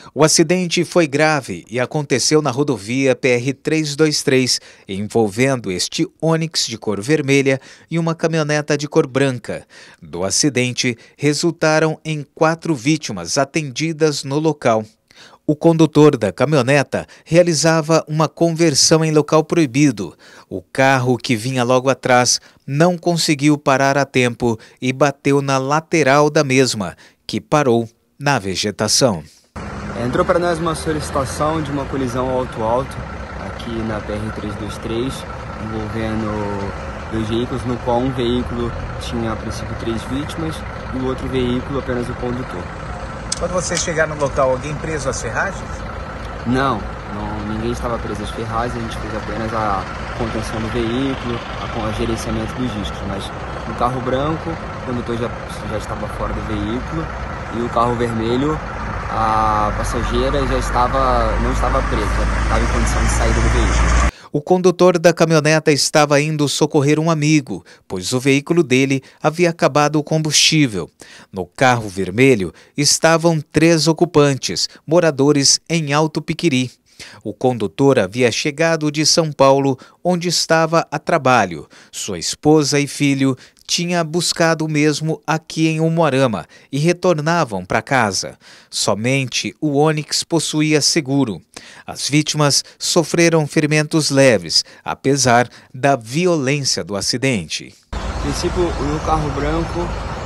O acidente foi grave e aconteceu na rodovia PR-323, envolvendo este Onix de cor vermelha e uma caminhoneta de cor branca. Do acidente, resultaram em 4 vítimas atendidas no local. O condutor da caminhoneta realizava uma conversão em local proibido. O carro que vinha logo atrás não conseguiu parar a tempo e bateu na lateral da mesma, que parou na vegetação. Entrou para nós uma solicitação de uma colisão alto-alto aqui na PR-323, envolvendo 2 veículos, no qual um veículo tinha a princípio 3 vítimas e o outro veículo apenas o condutor. Quando vocês chegaram no local, alguém preso às ferragens? Não, ninguém estava preso às ferragens, a gente fez apenas a contenção do veículo, o gerenciamento dos discos, mas no carro branco o condutor já estava fora do veículo e o carro vermelho, a passageira não estava presa, estava em condição de saída do veículo. O condutor da caminhoneta estava indo socorrer um amigo, pois o veículo dele havia acabado o combustível. No carro vermelho estavam 3 ocupantes, moradores em Alto Piquiri. O condutor havia chegado de São Paulo, onde estava a trabalho. Sua esposa e filho tinham buscado o mesmo aqui em Umuarama e retornavam para casa. Somente o Onix possuía seguro. As vítimas sofreram ferimentos leves, apesar da violência do acidente. No princípio, no carro branco,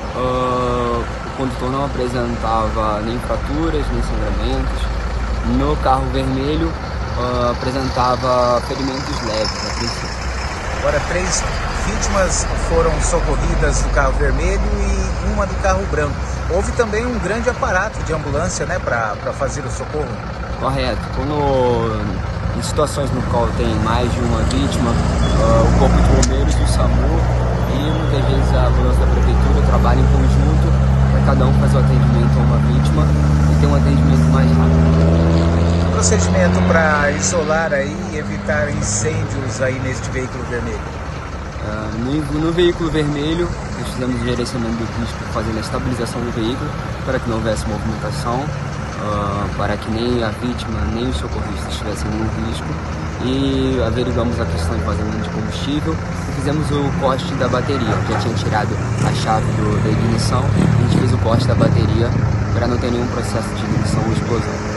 o condutor não apresentava nem fraturas, nem sangramentos. No carro vermelho, apresentava ferimentos leves, a princípio. Agora, 3 vítimas foram socorridas do carro vermelho e uma do carro branco. Houve também um grande aparato de ambulância, né, para fazer o socorro? Correto. Em situações no qual tem mais de uma vítima, o Corpo de Bombeiros e o SAMU e muitas vezes a ambulância da prefeitura trabalham em conjunto para cada um fazer o atendimento a uma vítima e ter um atendimento mais rápido. Procedimento para isolar aí e evitar incêndios aí neste veículo vermelho? No veículo vermelho, nós fizemos o gerenciamento do risco fazendo a estabilização do veículo para que não houvesse movimentação, para que nem a vítima nem os socorristas estivessem em risco, e averiguamos a questão de vazamento de combustível e fizemos o corte da bateria. Já tinha tirado a chave da ignição, a gente fez o corte da bateria para não ter nenhum processo de ignição ou explosão.